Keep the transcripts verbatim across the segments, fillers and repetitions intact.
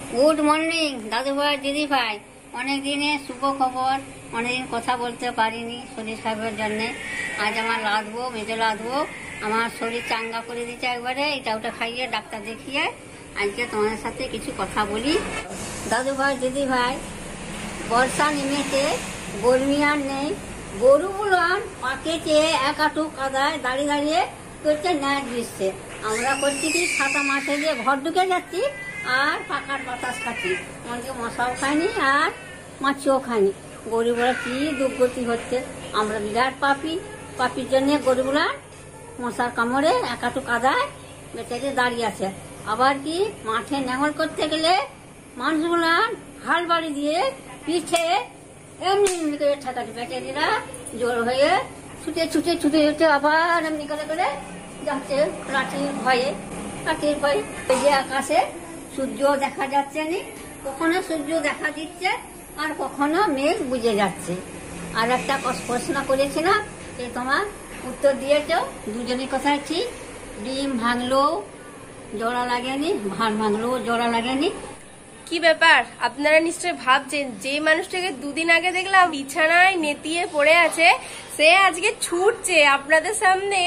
Good morning দাদু ভাই, দিদি ভাই। অনেক দিনে শুভ খবর, অনেকদিন কথা বলতে পারিনি শরীর খারাপের জন্যে। আজ আমার লাদবো, মেজে লাদবো, আমার শরীর চাঙ্গা করে দিচ্ছে একবারে। এটা ওটা খাইয়ে ডাক্তার দেখিয়ে আজকে তোমাদের সাথে কিছু কথা বলি। দাদু ভাই, দিদি ভাই, বর্ষা নেমেছে, গরমি আর নেই। গরুগুলো পাকেছে এক আটু কাদায় দাঁড়িয়ে দাঁড়িয়ে করছে ন্যাচ দিচ্ছে। আমরা করছি কি ছাতা মাঠে দিয়ে ঘর ঢুকে যাচ্ছি আর পাকার বাতাস খাচ্ছি। আমাকে মশাও খায়নি আর মাছিও খায়নি। গরুগুলো কি দুর্গতি হচ্ছে। আমরা বিরাট পাপি, পাপির জন্য গরুগুলা মশার কামড়ে একাটু কাদায় বেচারে দাঁড়িয়ে আছে। আবার কি মাঠে নেঙল করতে গেলে মানুষগুলা হাল বাড়ি দিয়ে পিঠে এমনি এমনি করে ঠেকাটি বেচারিরা জোর হয়ে ছুটে ছুটে ছুটে ছুটে আবার এমনি করে করে যাচ্ছে লাঠির ভয়ে, লাঠির ভয়ে। এই যে আকাশে সূর্য দেখা যাচ্ছে না, কখনো সূর্য দেখা দিচ্ছে আর কখনো মেঘ বুঝে যাচ্ছে। আর একটা প্রশ্ন করেছিলাম, যে তোমার উত্তর দিয়েছ। দুজনের কথাই ঠিক। ডিম ভাঙলো জোড়া লাগেনি, ভাত ভাঙলো জোড়া লাগেনি। কি ব্যাপার, আপনারা নিশ্চয়ই ভাবছেন যে মানুষটাকে দুদিন আগে দেখলাম বিছানায় নেতিয়ে পড়ে আছে, সে আজকে ছুটছে আপনাদের সামনে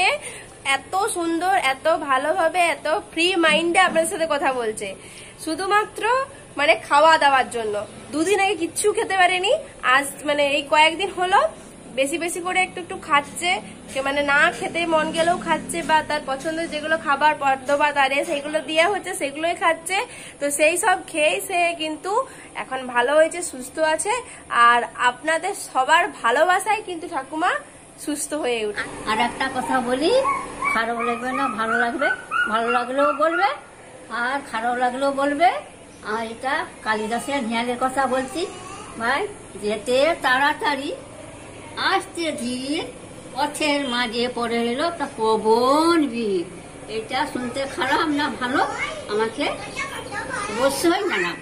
এত সুন্দর, এত ভালোভাবে, এত ফ্রি মাইন্ডে আপনাদের সাথে কথা বলছে, শুধুমাত্র মানে খাওয়া দাওয়ার জন্য। দুদিন আগে কিচ্ছু খেতে পারেনি, আজ মানে এই কয়েকদিন হলো বেশি বেশি করে একটু একটু খাচ্ছে, মানে না খেতে মন গেলেও খাচ্ছে, বা তার পছন্দের যেগুলো খাবার পদ্ম বা তারে সেগুলো দেওয়া হচ্ছে সেগুলোই খাচ্ছে। তো সেই সব খেয়েই সে কিন্তু এখন ভালো হয়েছে, সুস্থ আছে। আর আপনাদের সবার ভালোবাসায় কিন্তু ঠাকুমা সুস্থ হয়ে উঠে। আর একটা কথা বলি, খারাপ লাগবে না, ভালো লাগবে। ভালো লাগলেও বলবে আর খারাপ লাগলেও বলবে। আর এটা কালিদাসের ধ্যানের কথা বলছি ভাই। যেতে তাড়াতাড়ি আসতে ধীর, পথের মাঝে পড়ে এলো তা পবন বীর। এটা শুনতে খারাপ না ভালো আমাকে অবশ্যই জানাব।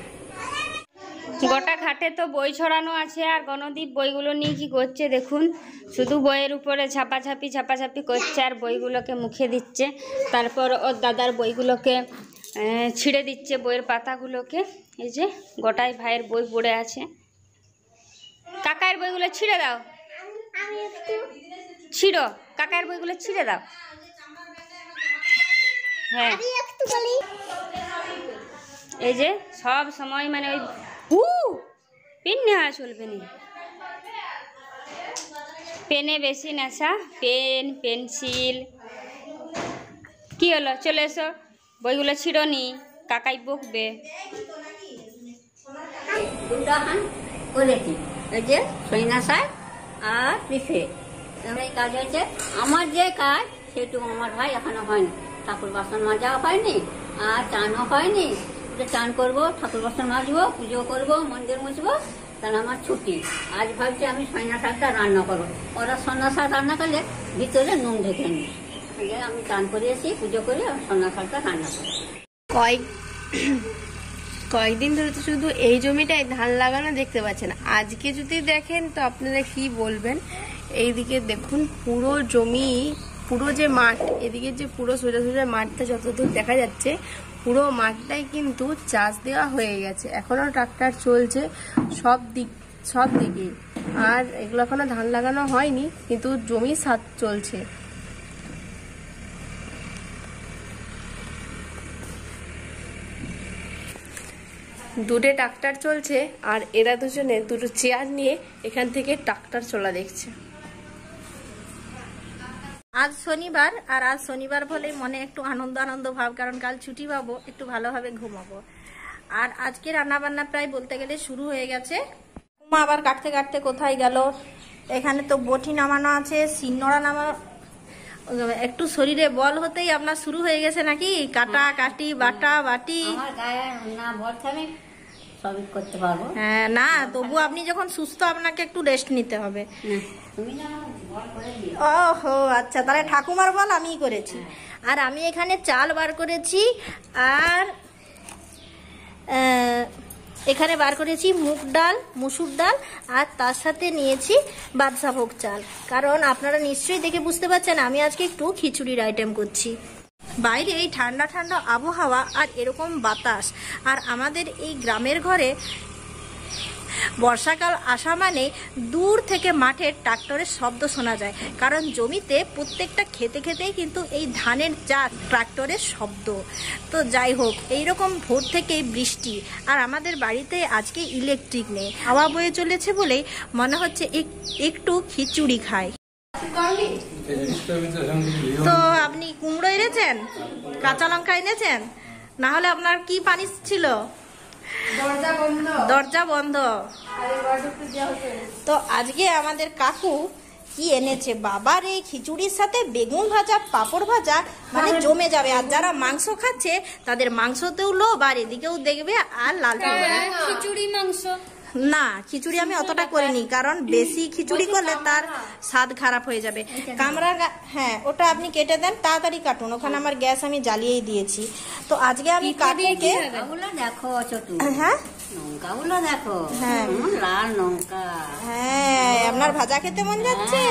গোটা খাটে তো বই ছড়ানো আছে, আর গণদীপ বইগুলো নিয়ে কি করছে দেখুন। শুধু বইয়ের উপরে ছাপাছাপি ছাপাছাপি করছে আর বইগুলোকে মুখে দিচ্ছে। তারপর ওর দাদার বইগুলোকে ছিঁড়ে দিচ্ছে, বইয়ের পাতাগুলোকে। এই যে গোটাই ভাইয়ের বই পড়ে আছে। কাকার বইগুলো ছিঁড়ে দাও, ছিঁড়ো কাকার বইগুলো ছিঁড়ে দাও। হ্যাঁ, এই যে সব সময় মানে ওই হু পেন নেওয়া চলবে না, পেনে বেশি নেশা। পেন পেন্সিল কি হলো, চলে এসো, বইগুলো ছিঁড়ো নি, কাকাই বকবে। এই যে সৈনা শাক আর পিঠে এই কাজ হয়েছে। আমার যে কাজ সেটুকু আমার ভাই এখনো হয়নি। ঠাকুর বাসন মাজাও হয়নি আর চানও হয়নি। চান করবো, ঠাকুর বাসন মাজবো, পুজো করবো, মন্দির মুছবো, তাহলে আমার ছুটি। আজ ভাবছি আমি সৈনা শাকটা রান্না করবো। ওরা সন্না শাক রান্না করলে ভিতরে নুন ঢেকে নি। আমি চান করে এসি, পুজো করে আমি সন্না শাকটা রান্না করি। কয়েক কয়েকদিন ধরে তো শুধু এই জমিটায় ধান লাগানো দেখতে পাচ্ছেন। আজকে যদি দেখেন তো আপনারা কি বলবেন। এইদিকে দেখুন পুরো জমি, পুরো যে মাঠ, এদিকে যে পুরো সোজা সোজা মাঠটা যতদূর দেখা যাচ্ছে, পুরো মাঠটাই কিন্তু চাষ দেওয়া হয়ে গেছে। এখনো ট্রাক্টর চলছে সব দিক সব দিকে। আর এগুলো এখনো ধান লাগানো হয়নি, কিন্তু জমি সাত চলছে। দূরে ট্রাক্টর চলছে আর এরা দুজনে দুটো চেয়ার নিয়ে এখান থেকে ট্রাক্টর চলা দেখছে। আজ শনিবার, আর আজ শনিবার বলে মনে একটু আনন্দ আনন্দ ভাব, কারণ কাল ছুটি পাবো, একটু ভালোভাবে ঘুমাবো। আর আজকে রান্না বান্না প্রায় বলতে গেলে শুরু হয়ে গেছে। মা আবার কাটতে কাটতে কোথায় গেল। এখানে তো বটি নামানো আছে, শিলনোড়া নামানো। একটু শরীরে বল হতেই আপনার শুরু হয়ে গেছে নাকি কাটা কাটি বাটা বাটি। আমার গায়ে না ভর থাকবে সবই করতে পারবো। হ্যাঁ, না তবু আপনি যখন সুস্থ আপনাকে একটু রেস্ট নিতে হবে। ওহো আচ্ছা, তাহলে ঠাকুমার বল আমিই করেছি। আর আমি এখানে চাল বার করেছি, আর এখানে বার করেছি মুগ ডাল, মুসুর ডাল, আর তার সাথে নিয়েছি বাদশাভোগ চাল। কারণ আপনারা নিশ্চয়ই দেখে বুঝতে পারছেন আমি আজকে একটু খিচুড়ির আইটেম করছি। বাইরে এই ঠান্ডা ঠান্ডা আবহাওয়া আর এরকম বাতাস, আর আমাদের এই গ্রামের ঘরে বর্ষাকাল আসা মানে দূর থেকে মাঠের ট্রাক্টরের শব্দ শোনা যায়, কারণ জমিতে প্রত্যেকটা খেতে খেতেই কিন্তু এই ধানের যা ট্রাক্টরের শব্দ। তো যাই হোক, এইরকম ভোর থেকেই বৃষ্টি, আর আমাদের বাড়িতে আজকে ইলেকট্রিক নেই, হাওয়া বয়ে চলেছে বলেই মনে হচ্ছে একটু খিচুড়ি খাই। তো আপনি কুমড়ো এনেছেন, কাঁচা লঙ্কা এনেছেন, না হলে আপনার কি পানি ছিল? দরজা বন্ধ, দরজা বন্ধ। তো আজকে আমাদের কাকু কি এনেছে, বাবার এই খিচুড়ির সাথে বেগুন ভাজা, পাঁপড় ভাজা, মানে জমে যাবে। আর যারা মাংস খাচ্ছে তাদের মাংসতেও লোভ, আর এদিকেও দেখবে আর লাল খিচুড়ি মাংস না। খিচুড়ি আমি অতটা করিনি, কারণ বেশি খিচুড়ি করলে তার স্বাদ খারাপ হয়ে যাবে। কামড়া, হ্যাঁ ওটা আপনি কেটে দেন, তাড়াতাড়ি কাটুন, ওখানে আমার গ্যাস আমি জ্বালিয়েই দিয়েছি। তো আজকে আমি কাকুকে দেখো ছোটু, হ্যাঁ লঙ্কাগুলো দেখো, হ্যাঁ লাল লঙ্কা, হ্যাঁ আপনার ভাজা খেতে মন যাচ্ছে।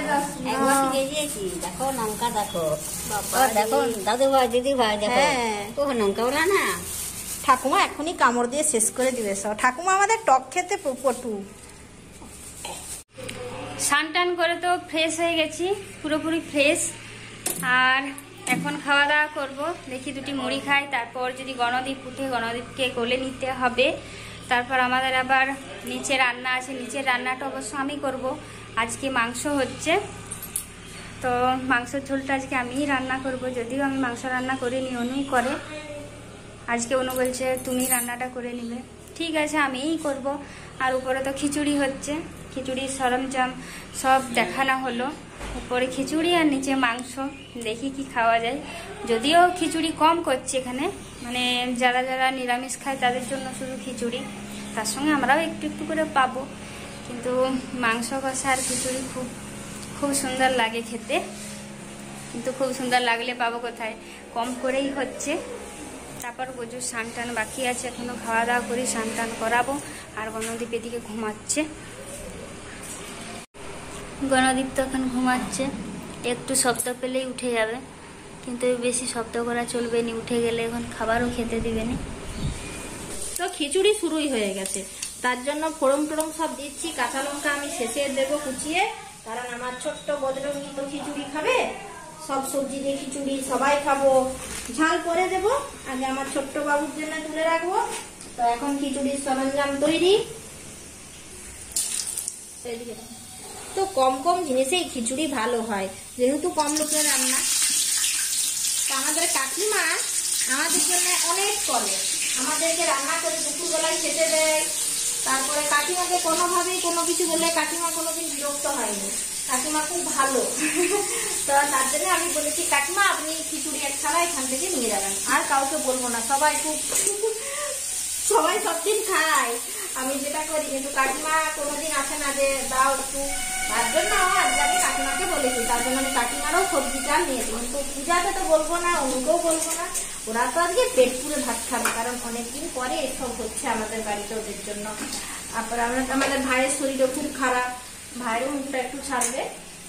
দেখো লঙ্কা, দেখো দেখো দাদু ভাই, দিদি ভাই, দেখো ও লঙ্কাগুলো না। ঠাকুমা এখনই কামড় দিয়ে শেষ করে দিবে সব। ঠাকুমা আমাদের টক খেতে পটু। স্নান টান করে তো ফ্রেশ হয়ে গেছি, পুরোপুরি ফ্রেশ। আর এখন খাওয়া দাওয়া করবো, দেখি দুটি মুড়ি খাই, তারপর যদি গণদীপ উঠে গণদীপকে কোলে নিতে হবে। তারপর আমাদের আবার নিচে রান্না আছে, নিচের রান্নাটা অবশ্য আমি করব। আজকে মাংস হচ্ছে, তো মাংসের ঝোলটা আজকে আমিই রান্না করব। যদিও আমি মাংস রান্না করিনি, অনুই করে। আজকে অনু বলছে তুমি রান্নাটা করে নিবে, ঠিক আছে আমিই করব। আর উপরে তো খিচুড়ি হচ্ছে, খিচুড়ির সরঞ্জাম সব দেখানো হলো। উপরে খিচুড়ি আর নিচে মাংস, দেখি কি খাওয়া যায়। যদিও খিচুড়ি কম করছে এখানে, মানে যারা যারা নিরামিষ খায় তাদের জন্য শুধু খিচুড়ি, তার সঙ্গে আমরাও একটু একটু করে পাবো। কিন্তু মাংস কষা আর খিচুড়ি খুব খুব সুন্দর লাগে খেতে, কিন্তু খুব সুন্দর লাগলে পাবো কোথায়, কম করেই হচ্ছে। তারপর প্রচুর স্নান টান বাকি আছে, এখনো খাওয়া দাওয়া করি, স্নান টান করাবো। আর গণদীপ এদিকে ঘুমাচ্ছে, গণদীপ তো এখন ঘুমাচ্ছে, একটু শব্দ পেলেই উঠে যাবে, কিন্তু বেশি শব্দ করা চলবে না, উঠে গেলে এখন খাবারও খেতে দিবে না। তো খিচুড়ি শুরুই হয়ে গেছে, তার জন্য ফোড়ন টোড়ন সব দিচ্ছি। কাঁচা লঙ্কা আমি শেষে দেবো কুচিয়ে, কারণ আমার ছোট্ট বজরঙ্গি তো খিচুড়ি খাবে, সব সবজি দিয়ে খিচুড়ি সবাই খাবো, ঝাল পরে দেবো, আগে আমার ছোট্ট বাবুর জন্য তুলে রাখবো। তো এখন খিচুড়ির সরঞ্জাম তৈরি। তো কম কম জিনিসেই খিচুড়ি ভালো হয়, যেহেতু কম লোকের রান্না। তো আমাদের কাকিমা আমাদের জন্য অনেক করে, আমাদেরকে রান্না করে দুপুরবেলায় খেতে দেয়। তারপরে কাকিমাকে কোনোভাবেই কোনো কিছু বললে কাকিমা কোনোদিন বিরক্ত হয়নি, কাকিমা খুব ভালো। তো তার জন্য আমি বলেছি কাকিমা আপনি খিচুড়ি এক ছাড়া এখান থেকে নিয়ে যাবেন, আর কাউকে বলবো না, সবাই খুব সবাই সব দিন খায় আমি যেটা করি, কিন্তু কাকিমা কোনোদিন আসে না যে দাও একটু, তার জন্য আজকে আমি কাকিমাকে বলেছি। তার জন্য আমি কাকিমারও সবজি চাল নিয়েছি, কিন্তু পূজাকে তো বলবো না, অন্যকেও বলবো না, ওরা তো আজকে পেট পুরে ভাত খাবে, কারণ অনেকদিন পরে এসব হচ্ছে আমাদের বাড়িতে ওদের জন্য। তারপরে আমরা আমাদের ভাইয়ের শরীরও খুব খারাপ, ভাইয়েরও মুখটা একটু ছাড়বে।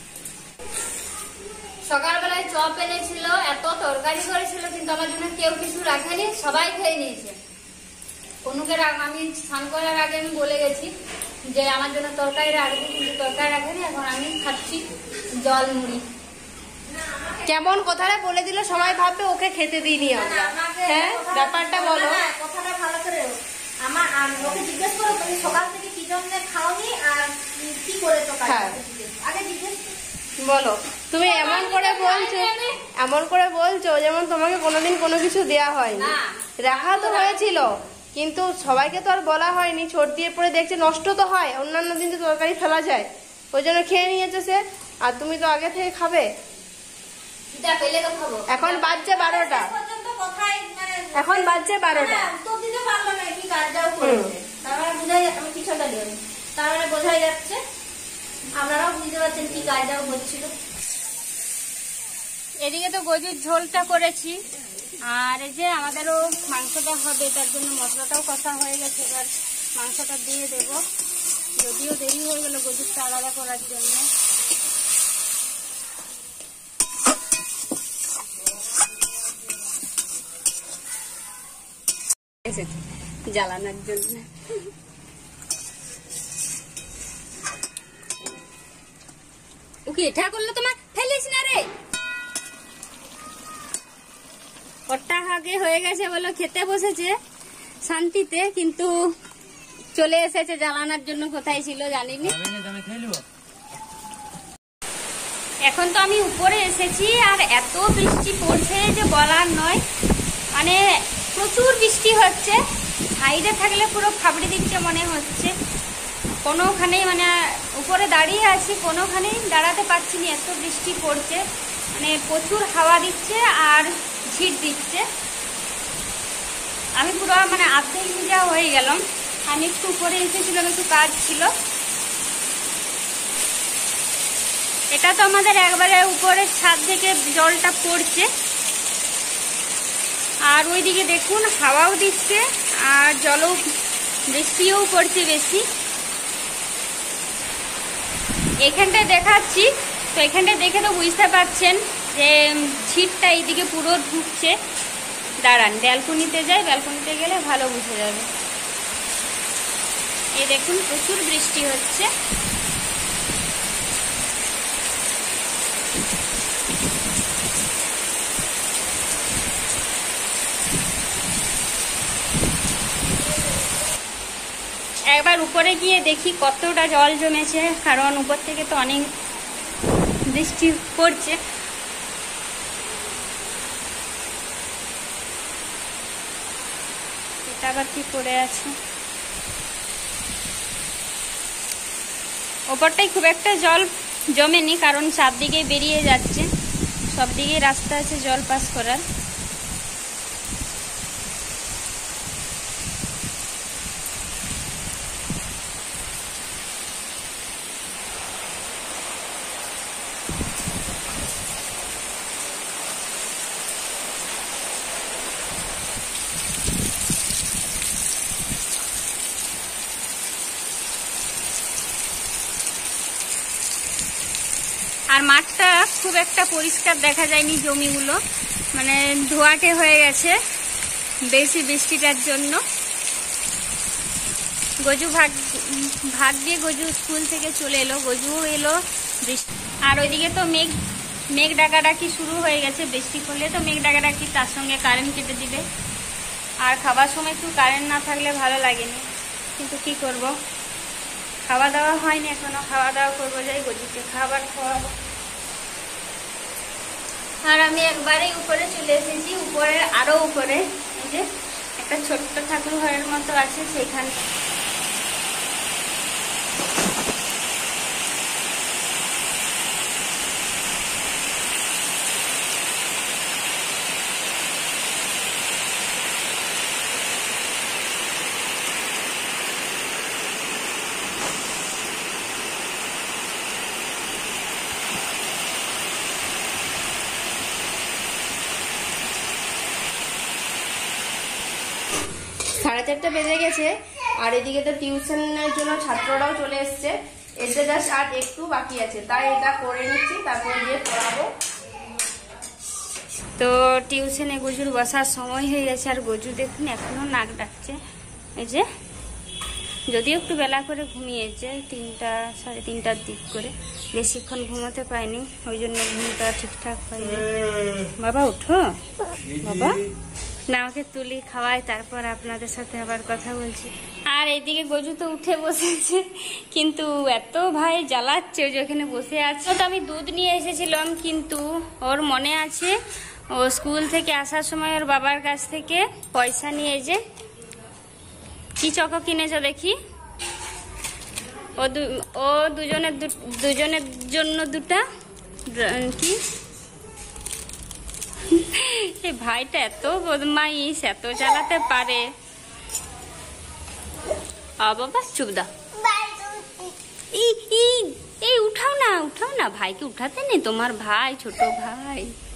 সকালবেলায় চপ এনেছিল, এত তরকারি করেছিল, কিন্তু আমার জন্য কেউ কিছু রাখেনি, সবাই খেয়ে নিয়েছে। অনুকে আমি স্নান করার আগে আমি বলে গেছি যে আমার জন্য তরকারি রাখবে, কিন্তু তরকারি রাখেনি। এখন আমি খাচ্ছি জল মুড়ি। কেমন কথাটা বলে দিল, সবাই ভাববে ওকে খেতে দিইনি আমরা। হ্যাঁ ব্যাপারটা বলো, কথাটা ভালো করে আমার ওকে জিজ্ঞেস করো তুমি সকাল থেকে কি জন্য খাওনি আর কি করে তো আগে জিজ্ঞেস বলো। তুমি এমন করে বলছো, এমন করে বলছো যেমন তোমাকে কোনোদিন কোনো কিছু দেয়া হয়নি। রাখা তো হয়েছিল, কিন্তু সবাইকে তো আর বলা হয়নি। ছোট দিয়ে পরে দেখছে নষ্ট তো হয়, অন্যান্য দিন তো তরকারি ফেলা যায়, ওই জন্য খেয়ে নিয়েছে সে। আর তুমি তো আগে থেকে খাবে। এখন বাজছে বারোটা, এখন বাজছে বারোটা। তার মানে বোঝাই যাচ্ছে আপনারাও বুঝতে পারছেন কি কাজটাও হচ্ছিল। এদিকে তো গজুর ঝোলটা করেছি, আর এই যে আমাদেরও মাংসটা হবে, তার জন্য মশলাটাও কষা হয়ে গেছে। এবার মাংসটা দিয়ে দেব, যদিও দেরি হয়ে গেল গজুরটা আলাদা করার জন্য। এসেছে জ্বালানোর জন্য। ওকে এটা করলো তোমার, ফেলিস না রে। ওটা আগে হয়ে গেছে বলো, খেতে বসেছে শান্তিতে, কিন্তু চলে এসেছে জ্বালানোর জন্য। কোথায় ছিল জানিনি। এখন তো আমি উপরে এসেছি আর এত বৃষ্টি পড়ছে যে বলার নয়, মানে প্রচুর বৃষ্টি হচ্ছে। সাইডে থাকলে পুরো ফাবড়ি দিচ্ছে মনে হচ্ছে। কোনোখানেই মানে উপরে দাঁড়িয়ে আছি, কোনোখানেই দাঁড়াতে পারছি না, এত বৃষ্টি পড়ছে। মানে প্রচুর হাওয়া দিচ্ছে আর ঝিট দিচ্ছে। আমি পুরো মানে আর্ধেক ভিজা হয়ে গেলাম। আমি একটু উপরে এসেছিলাম, একটু কাজ ছিল। এটা তো আমাদের একবারে উপরের ছাদ থেকে জলটা পড়ছে। আর ওইদিকে দেখুন হাওয়াও দিচ্ছে আর জলও, বৃষ্টিও পড়ছে বেশি। এখানটায় দেখাচ্ছি, তো এখানটায় দেখে তো বুঝতে পারছেন যে ছিটটা এইদিকে পুরো ঢুকছে। দাঁড়ান ব্যালকনিতে যাই, ব্যালকনিতে গেলে ভালো বুঝে যাবে। এই দেখুন প্রচুর বৃষ্টি হচ্ছে। একবার উপরে গিয়ে দেখি কতটা জল জমেছে, কারণ উপর থেকে তো অনেক বৃষ্টি পড়ছে। এটা আবার কি পড়ে আছে, ওপরটাই খুব একটা জল জমেনি, কারণ চারদিকে বেরিয়ে যাচ্ছে, সব দিকে রাস্তা আছে জল পাস করার। আর মাঠটা খুব একটা পরিষ্কার দেখা যায়নি, জমিগুলো মানে ধোয়াটে হয়ে গেছে বেশি বৃষ্টিটার জন্য। গজু ভাগ ভাগ্যে গজু স্কুল থেকে চলে এলো, গজুও এলো বৃষ্টি। আর ওইদিকে তো মেঘ মেঘ ডাকাডাকি শুরু হয়ে গেছে। বৃষ্টি পড়লে তো মেঘ ডাকাডাকি, তার সঙ্গে কারেন্ট কেটে দিবে। আর খাবার সময় একটু কারেন্ট না থাকলে ভালো লাগেনি, কিন্তু কি করব, খাওয়া দাওয়া হয়নি এখনো। খাওয়া দাওয়া করবো, যাই গজুকে খাবার খাওয়াবো। আর আমি একবারেই উপরে চলে এসেছি, উপরে আরো উপরে এই যে একটা ছোট্ট ঠাকুর ঘরের মতো আছে সেখানে। সাড়ে চারটা বেজে গেছে, আর এদিকে তো টিউশনের জন্য ছাত্ররাও চলে এসছে। এতে জাস্ট আর একটু বাকি আছে, তাই এটা করে নিচ্ছি, তারপরে গিয়ে পড়াবো। তো টিউশনে গজুর বসার সময় হয়ে গেছে, আর গজু দেখুন এখনো নাক ডাকছে। এই যে যদিও একটু বেলা করে ঘুমিয়েছে, তিনটা সাড়ে তিনটার দিক করে, বেশিক্ষণ ঘুমোতে পাইনি, ওই জন্য ঘুমটা ঠিকঠাক হয়নি। বাবা উঠো, বাবা না, ওকে তুলি খাওয়াই, তারপর আপনাদের সাথে আবার কথা বলছি। আর এইদিকে গজু তো উঠে বসেছে, কিন্তু এত ভাই জ্বালাচ্ছে ওই যে ওখানে বসে আছে। তো আমি দুধ নিয়ে এসেছিলাম, কিন্তু ওর মনে আছে ও স্কুল থেকে আসার সময় ওর বাবার কাছ থেকে পয়সা নিয়ে, যে কি চকো কিনেছো দেখি, ও ও দুজনের দুজনের জন্য দুটা কি। এই ভাইটা এত বদমাইশ, এত চালাতে পারে। বাবা চুপ দাও, এই উঠাও না, উঠাও না, ভাইকে উঠাতে নেই, তোমার ভাই ছোট ভাই।